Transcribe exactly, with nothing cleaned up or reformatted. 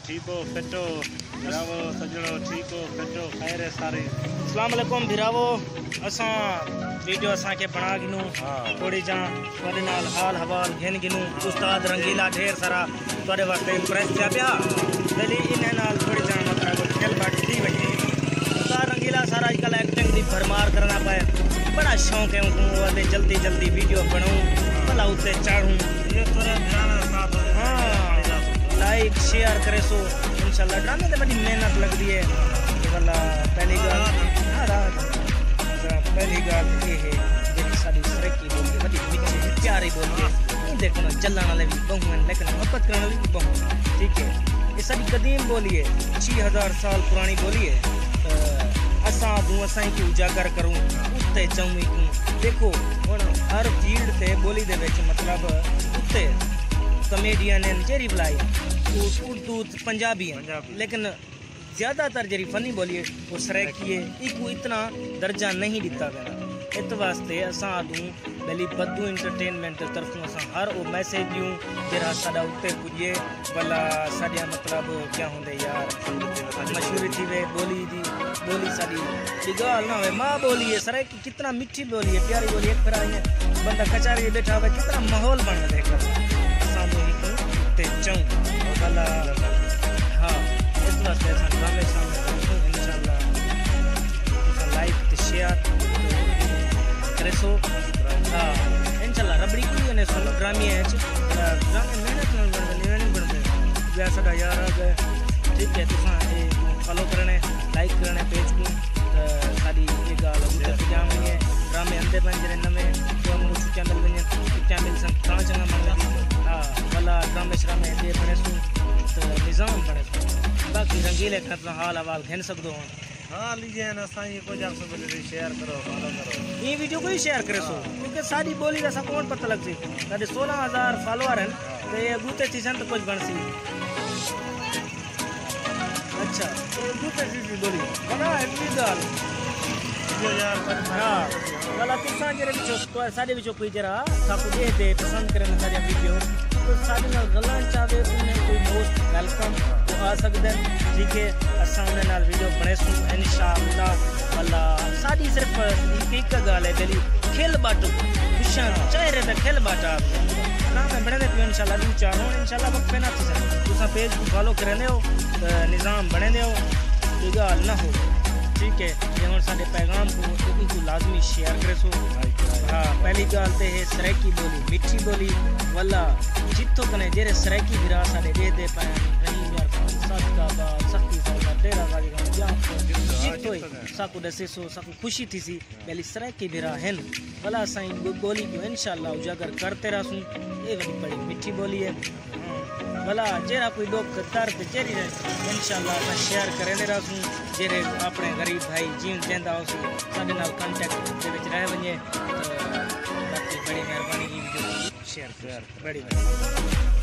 ठीक हो फिट हो भिरावो सजड़ो ठीक हो फिट हो खैर है सारी। अस्सलाम वालेकुम भिरावो असा वीडियो असा के बना गिनू थोड़ी जा थोड़े नाल हाल हवाल घेन गिनू उस्ताद रंगीला ढेर सारा थोड़े वास्ते प्रेस किया पिया पहले इन्हें नाल थोड़ी जा मतलब खेल बाट दी वही उस्ताद रंगीला सारा आजकल एक्टिंग दी भरमार करना पाए बड़ा शौक है उनको जल्दी जल्दी वीडियो बनाऊं भला उत्ते चढ़ूं ये थोड़ा ध्यान साथ हाँ लाइक शेयर करे सो इंशाल्लाह ड्रामे ते बड़ी मेहनत लगती है वाला पहली गल पहली गल ये है जी साड़ी सरकी बोली बड़ी मिठी प्यारी बोली है देखो चलने वाले भी बहु हैं लेकिन मोहब्बत करने वाले भी बहु ठीक है ये साड़ी कदीम बोली है छः हज़ार साल पुरानी बोली है असा दूँ असा की उजागर करूँ उत्ते चाहूँ क्यों देखो हुण हर फील्ड से बोली दे विच मतलब उत्ते कमेडियन हैं जेरी बुलाई उर्दू पंजाबी हैं लेकिन ज़्यादातर जरी फनी बोली है वो सराइकी है इको इतना दर्जा नहीं दिता गया इत वास्ते असा दूँ पहली बद्दू इंटरटेनमेंट तरफों असा हर वो मैसेज दूँ जरा साडा उत्ते पुजे भला साडिया मतलब क्या होंदे यार मशहूरी थी वे बोली दी बोली साड़ी गाल ना हो माँ बोली है सराइकी कितना मिठी बोली है प्यारी बोली एक फिर आई बंदा कचारी बैठा हुआ कितना माहौल बन देखा असा ते चाहूँ भला हाँ इस वास्ते असा ड्रामे शामिल इंशाल्लाह लाइक ते शेयर करे सो हाँ इंशाल्लाह रबड़ी कोई ने सुनो ड्रामे है ड्रामे मेहनत नाल बनदे नहीं बनदे जै साडा यार आ गए ठीक है तुसां ए फॉलो करने लाइक करने पेज को साडी ये गाल उते पजाम है ड्रामे अंदे पंजरे नवे जो हम चैनल में चैनल सं ता चंगा मन हां वाला ड्रामे श्रामे दे बने सु तो निजाम बने सु बाकी रंगीले खतना हाल हवाल घेन सकदो हो हाँ लीजिए ना साईं को जाक सब बोले शेयर करो फॉलो करो ये वीडियो को ही शेयर करे सो क्योंकि साडी बोली का सा कौन पता लग सी साडे सोलह हज़ार फॉलोअर हैं तो ये गुते थी सन तो कुछ बन सी अच्छा तो गुते थी बोली बना इतनी गाल जो यार हां वाला तुसा जरे बिचो तो साडे बिचो कोई जरा साकू दे दे पसंद करन साडे वीडियो तो साडे नाल गल्लां चाहे उन्हें कोई मोस्ट वेलकम तो आ सकदे ठीक है असा उन्हें नाल वीडियो बने सु इंशाअल्लाह वाला साडी सिर्फ एक गाल है दिली खेल बाटो खुशियां चेहरे पे खेल बाटा ना मैं बने दे इंशाअल्लाह दी चाहो इंशाअल्लाह वक्त पे ना तुसा पेज को फॉलो करने हो निजाम बने दे हो ये गाल ना हो ठीक है ये हम साडे पैगाम को को लाजमी शेयर करे सो हाँ पहली गाल ते है सराइकी बोली मिठी बोली वाला जितो कने जेरे सराइकी भिरा साडे दे दे पाया रहीम यार साथ का बा सख्ती साला तेरा गाली का जा जितो साकू दसे सो साकू खुशी थी सी पहली सराइकी भिरा है वाला साईं बोली को इंशाअल्लाह उजागर करते रहूं ये बड़ी बड़ी मिठी बोली है भला जेरा कोई लोग दर्द जेरी इंशाअल्लाह मैं शेयर करने रहूं जेरे अपने गरीब भाई जीवन जेंदा हो साडे नाल कांटेक्ट दे विच रह वने बाकी बड़ी मेहरबानी की वीडियो शेयर कर बड़ी